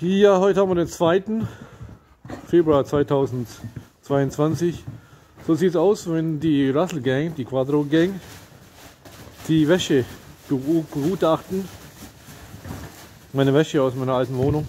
Ja, heute haben wir den 2. Februar 2022. So sieht es aus, wenn die Russell Gang, die Quadro Gang, die Wäsche begutachten. Meine Wäsche aus meiner alten Wohnung.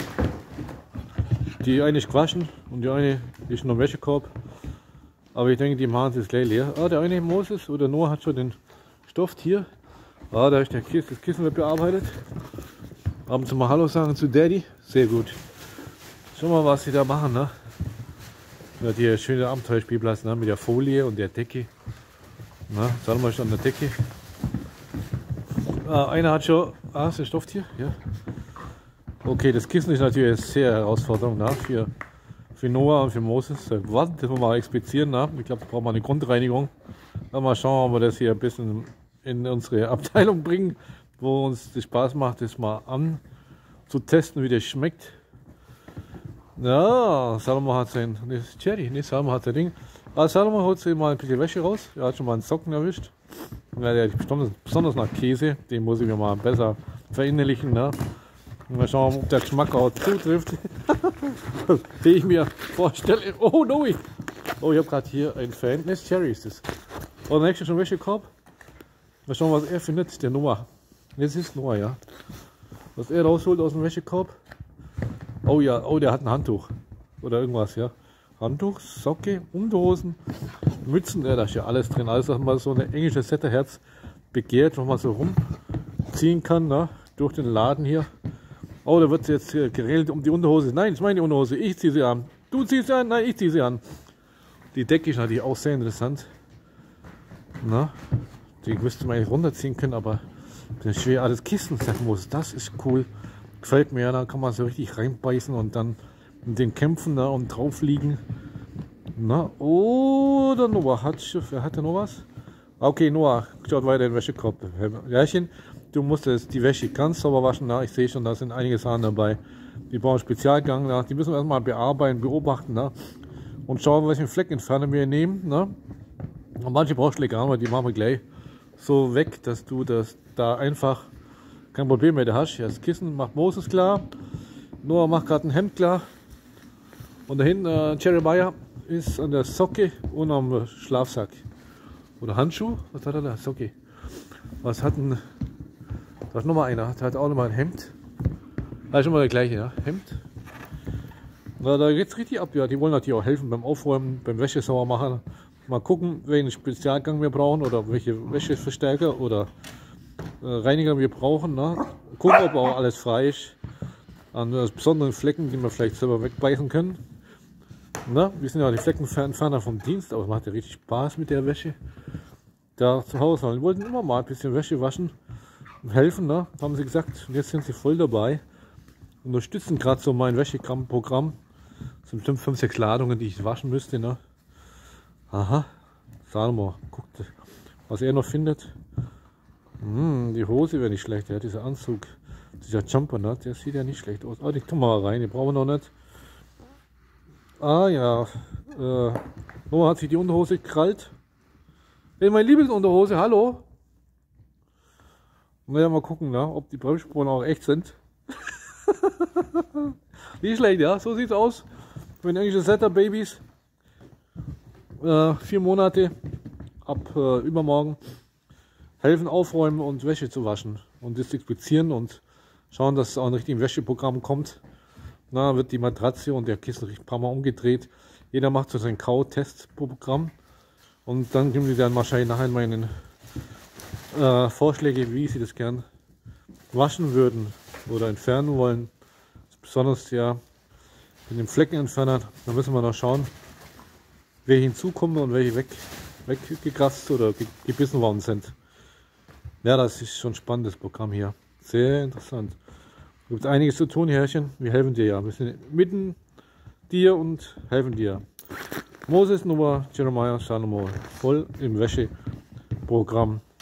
Die eine ist gewaschen und die eine ist noch im Wäschekorb. Aber ich denke, die machen es gleich leer. Ah, der eine Moses oder Noah hat schon den Stoff hier. Ah, da ist das Kissen wird bearbeitet. Abends mal Hallo sagen zu Daddy. Sehr gut. Schau mal, was sie da machen, ne? Ja, die schöne Abenteuerspielplatz, ne? Mit der Folie und der Decke. Na, sagen wir schon an der Decke. Ah, einer hat schon. Ah, ist der Stoff hier? Ja. Okay, das Kissen ist natürlich eine sehr Herausforderung, ne? Für Noah und für Moses. Warten, das wir mal explizieren, ne? Ich glaube, da brauchen wir eine Grundreinigung. Dann mal schauen, ob wir das hier ein bisschen in unsere Abteilung bringen, wo uns das Spaß macht, das mal an zu testen, wie das schmeckt. Ja, Salomon hat sein Cherry, ne, Salomon hat sein Ding. Aber Salomon holt sich mal ein bisschen Wäsche raus. Er hat schon mal einen Socken erwischt. Ja, der ist besonders nach Käse. Den muss ich mir mal besser verinnerlichen. Ne? Mal schauen, ob der Geschmack auch zutrifft. Den ich mir vorstelle. Oh, no! Oh, ich habe gerade hier ein Fan. Ne, Cherry ist das. Oh, der nächste schon Wäschekorb. Mal schauen, was er findet. Der Noah. Jetzt ist Noah, ja. Was er rausholt aus dem Wäschekorb. Oh ja, oh, der hat ein Handtuch. Oder irgendwas, ja. Handtuch, Socke, Unterhosen, Mützen, ja, da ist ja alles drin. Alles, was man so ein englisches Setterherz begehrt, was man so rumziehen kann, ne? Durch den Laden hier. Oh, da wird jetzt geredet um die Unterhose. Nein, das ist meine Unterhose. Ich ziehe sie an. Du ziehst sie an? Nein, ich ziehe sie an. Die Decke ist natürlich auch sehr interessant. Na? Die müsste man eigentlich runterziehen können, aber das ist schwer. Alles Kissen sein muss. Das ist cool. Gefällt mir, da kann man so richtig reinbeißen und dann mit den Kämpfen da und drauf liegen. Na, oder Noah wer hat noch was? Okay, Noah, schaut weiter in den Wäschekorb. Herrchen, du musst die Wäsche ganz sauber waschen. Na, ich sehe schon, da sind einige Sachen dabei. Die brauchen Spezialgang. Na, die müssen wir erstmal bearbeiten, beobachten. Na, und schauen, welchen Fleckentferner wir nehmen. Na. Und manche Brauchschläge haben wir, die machen wir gleich so weg, dass du das da einfach kein Problem mehr hast. Das Kissen macht Moses klar. Noah macht gerade ein Hemd klar. Und dahin Jeremiah ist an der Socke und am Schlafsack. Oder Handschuh? Was hat er da? Socke. Was hat denn. Da ist nochmal einer. Der hat auch nochmal ein Hemd. Da ist schon mal der gleiche, ja? Hemd. Na, da geht's richtig ab. Ja, die wollen natürlich auch helfen beim Aufräumen, beim Wäsche sauber machen. Mal gucken, welchen Spezialgang wir brauchen oder welche Wäscheverstärker oder Reiniger wir brauchen. Ne? Gucken, ob auch alles frei ist. An besonderen Flecken, die wir vielleicht selber wegbeißen können. Na, wir sind ja die Fleckenentferner vom Dienst, aber es macht ja richtig Spaß mit der Wäsche. Da zu Hause. Wir wollten immer mal ein bisschen Wäsche waschen und helfen, ne? Haben sie gesagt. Und jetzt sind sie voll dabei. Unterstützen gerade so mein Wäscheprogramm. Das sind bestimmt 5, 6 Ladungen, die ich waschen müsste. Ne? Aha, Salmo, guckt, was er noch findet. Die Hose wäre nicht schlecht, ja, dieser Anzug, dieser Jumper, ne? Der sieht ja nicht schlecht aus. Ah, die tun wir mal rein, die brauchen wir noch nicht. Ah ja, Noah hat sich die Unterhose gekrallt. Hey, meine Lieblingsunterhose, hallo. Naja, mal gucken, ne? Ob die Bremsspuren auch echt sind. Nicht schlecht, ja, so sieht's aus. Für ein englisches Setter-Babys. 4 Monate ab übermorgen helfen aufräumen und Wäsche zu waschen und desinfizieren und schauen, dass es auch ein richtiges Wäscheprogramm kommt. Na, wird die Matratze und der Kissen ein paar Mal umgedreht. Jeder macht so sein Kau-Testprogramm und dann geben die dann wahrscheinlich nachher meine Vorschläge, wie sie das gern waschen würden oder entfernen wollen. Besonders ja mit dem Fleckenentferner, da müssen wir noch schauen, welche hinzukommen und welche weggekratzt oder gebissen worden sind. Ja, das ist schon ein spannendes Programm hier. Sehr interessant. Es gibt einiges zu tun, Herrchen. Wir helfen dir ja. Wir sind mitten dir und helfen dir. Moses, Noah, Jeremiah, Salomon. Voll im Wäscheprogramm.